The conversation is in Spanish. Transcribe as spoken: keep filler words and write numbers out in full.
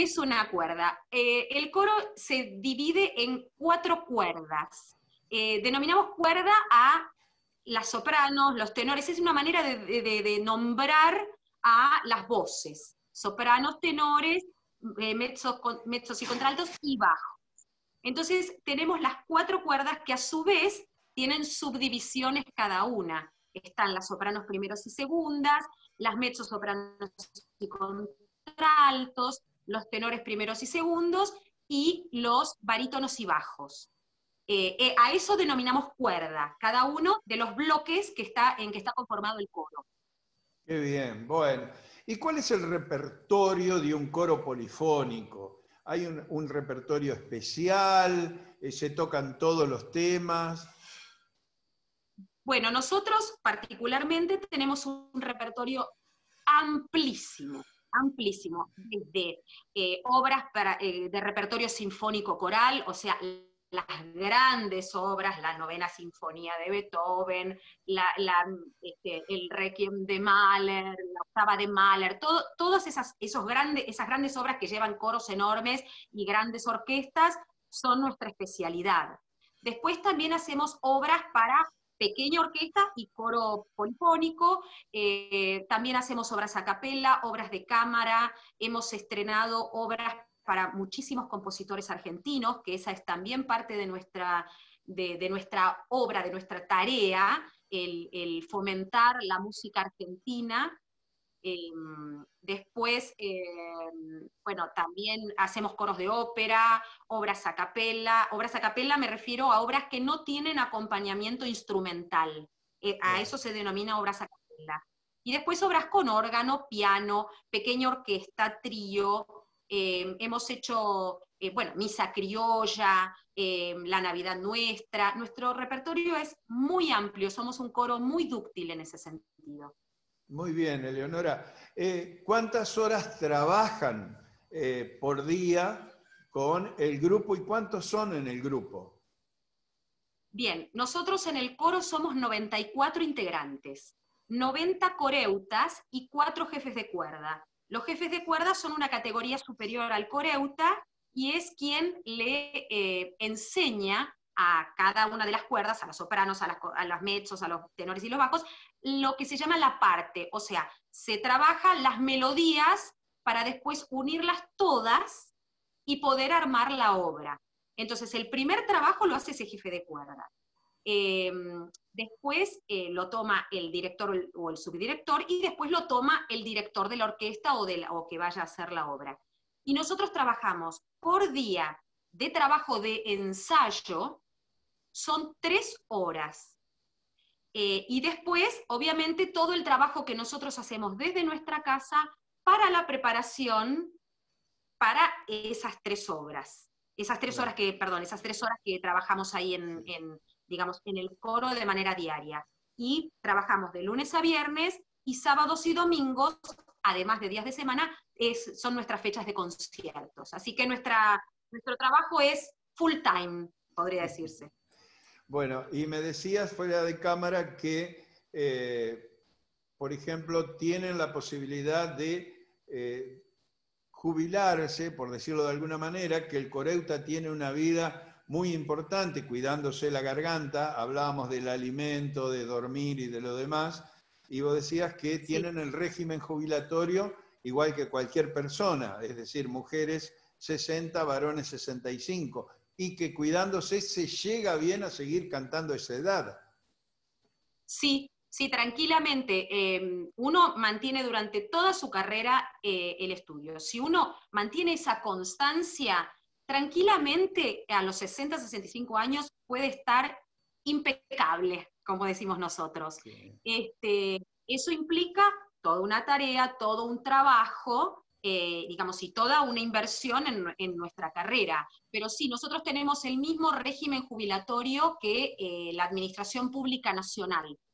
es una cuerda? Eh, el coro se divide en cuatro cuerdas. Eh, denominamos cuerda a las sopranos, los tenores, es una manera de, de, de nombrar a las voces. Sopranos, tenores, eh, mezzos, mezzos y contraltos y bajos. Entonces tenemos las cuatro cuerdas que a su vez tienen subdivisiones cada una. Están las sopranos primeros y segundas, las mezzos, sopranos y contraltos, los tenores primeros y segundos, y los barítonos y bajos. Eh, eh, a eso denominamos cuerda, cada uno de los bloques que está, en que está conformado el coro. Qué bien, bueno. ¿Y cuál es el repertorio de un coro polifónico? ¿Hay un, un repertorio especial? ¿Se tocan todos los temas? Bueno, nosotros particularmente tenemos un repertorio amplísimo, amplísimo, desde eh, obras para, eh, de repertorio sinfónico coral, o sea, las grandes obras, la novena sinfonía de Beethoven, la, la, este, el Requiem de Mahler, la octava de Mahler, todo, todas esas, esos grandes, esas grandes obras que llevan coros enormes y grandes orquestas son nuestra especialidad. Después también hacemos obras para pequeña orquesta y coro polifónico, eh, también hacemos obras a capella, obras de cámara, hemos estrenado obras para muchísimos compositores argentinos, que esa es también parte de nuestra, de, de nuestra obra, de nuestra tarea, el, el fomentar la música argentina. Eh, después, eh, bueno, también hacemos coros de ópera, obras a capella. Obras a capella me refiero a obras que no tienen acompañamiento instrumental. Eh, a eso se denomina obras a capella. Y después obras con órgano, piano, pequeña orquesta, trío. Eh, hemos hecho, eh, bueno, misa criolla, eh, la Navidad Nuestra. Nuestro repertorio es muy amplio, somos un coro muy dúctil en ese sentido. Muy bien, Eleonora. Eh, ¿Cuántas horas trabajan eh, por día con el grupo y cuántos son en el grupo? Bien, nosotros en el coro somos noventa y cuatro integrantes, noventa coreutas y cuatro jefes de cuerda. Los jefes de cuerda son una categoría superior al coreuta y es quien le eh, enseña a cada una de las cuerdas, a los sopranos, a, las, a los mezzos, a los tenores y los bajos, lo que se llama la parte, o sea, se trabajan las melodías para después unirlas todas y poder armar la obra. Entonces, el primer trabajo lo hace ese jefe de cuerda. Eh, después eh, lo toma el director o el subdirector y después lo toma el director de la orquesta o, de la, o que vaya a hacer la obra. Y nosotros trabajamos por día de trabajo de ensayo, son tres horas. Eh, y después, obviamente, todo el trabajo que nosotros hacemos desde nuestra casa para la preparación para esas tres obras. Esas tres horas que, perdón, esas tres horas que trabajamos ahí en, en, digamos, en el coro de manera diaria. Y trabajamos de lunes a viernes, y sábados y domingos, además de días de semana, es, son nuestras fechas de conciertos. Así que nuestra, nuestro trabajo es full time, podría decirse. Bueno, y me decías fuera de cámara que, eh, por ejemplo, tienen la posibilidad de eh, jubilarse, por decirlo de alguna manera, que el coreuta tiene una vida muy importante, cuidándose la garganta, hablábamos del alimento, de dormir y de lo demás, y vos decías que tienen sí. el régimen jubilatorio igual que cualquier persona, es decir, mujeres sesenta, varones sesenta y cinco, y que cuidándose se llega bien a seguir cantando a esa edad. Sí, sí, tranquilamente. Eh, uno mantiene durante toda su carrera eh, el estudio. Si uno mantiene esa constancia, tranquilamente a los sesenta, sesenta y cinco años puede estar impecable, como decimos nosotros. Sí. Este, eso implica toda una tarea, todo un trabajo, Eh, digamos, y toda una inversión en, en nuestra carrera. Pero sí, nosotros tenemos el mismo régimen jubilatorio que eh, la Administración Pública Nacional.